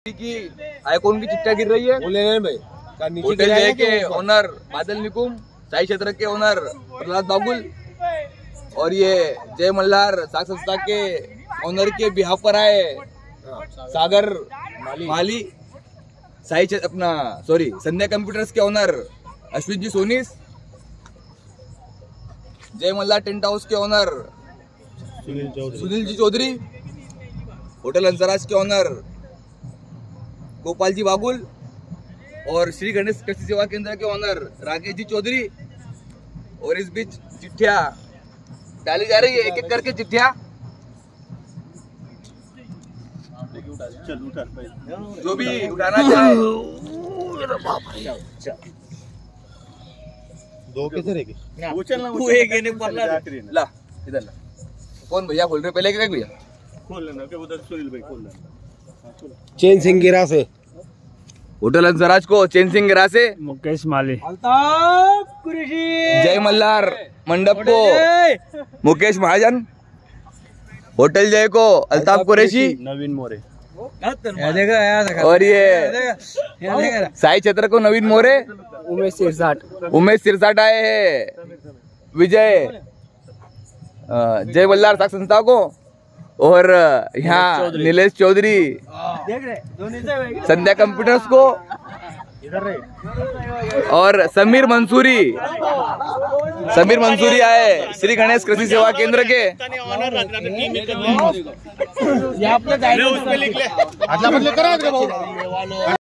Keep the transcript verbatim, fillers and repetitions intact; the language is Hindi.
की आईकॉन की चिट्ठियां गिर रही है। भाई होटल जय के ओनर बादल निकुम, साई क्षेत्र के ओनर प्रहलाद बागुल और ये जय मल्हार साख संस्था के ओनर के बिहाफ पर आए सागर माली, माली साई अपना सॉरी संध्या कंप्यूटर्स के ओनर अश्विन जी सोनीस, जय मल्हार टेंट हाउस के ओनर सुनील जी चौधरी, होटल अंसराज के ओनर गोपाल जी बागुल और श्री गणेश कृषि सेवा केंद्र के ओनर राकेश जी चौधरी। और इस बीच चिट्ठियां डाली जा रही है, एक एक करके चिट्ठियां जो भी उठाना चाहे। दो कैसे रहेगी? वो एक ला इधर ला। कौन भैया खोल रहे पहले क्या भैया खोल लेना के उधर सुनील भाई खोल लेना। चैन सिंह गिरा से होटल अंसराज को चैन सिंह गिरा से मुकेश माली, अल्ताफ कुरैशी, जय मल्हार मंडप को मुकेश महाजन, होटल जय को अल्ताफ कुरैशी, नवीन मोरे और ये साई क्षेत्र को नवीन मोरे, उमेश सिरसाट, उमेश सिरसाट आए हैं, विजय जय मल्हार साख संस्था को और यहाँ नीलेश चौधरी संध्या कंप्यूटर्स को और समीर मंसूरी, समीर मंसूरी आए श्री गणेश कृषि सेवा केंद्र के। यहाँ पे